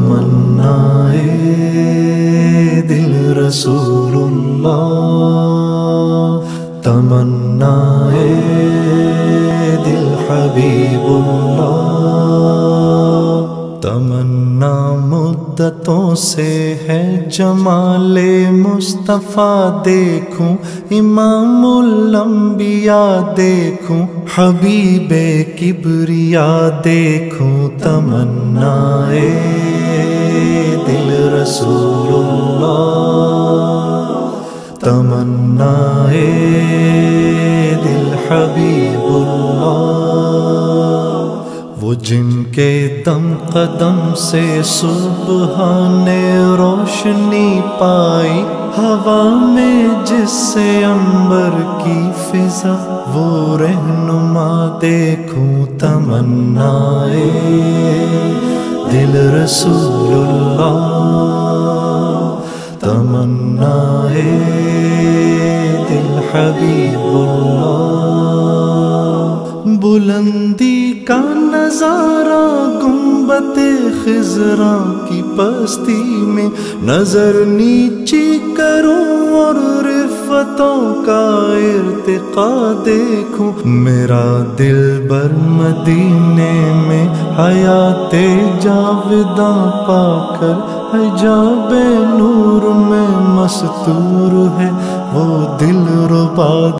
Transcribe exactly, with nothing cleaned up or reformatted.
تمنائے دل رسول اللہ، تمنائے دل حبیب اللہ، تمنا مدتوں سے ہے جمال مصطفیٰ دیکھوں، امام الانبیاء دیکھوں، حبیب کبریا دیکھوں، تمنائے دل رسول اللہ، تمنائے دل حبیب اللہ، وہ جن کے دم قدم سے صبح نے روشنی پائی، ہوا میں جس سے عنبر کی فضا وہ رہنما دیکھوں، تمنائے دل رسول اللہ، تمنائے دل حبیب اللہ، بلندی کا نظارہ گنبد خضراء کی پستی میں، نظر نیچی کروں اور رفتوں کا ارتقا دیکھوں، میرا دل بر مدینے میں حیات جاوداں پا کر حجاب نور میں مستور ہے، وہ دل ربا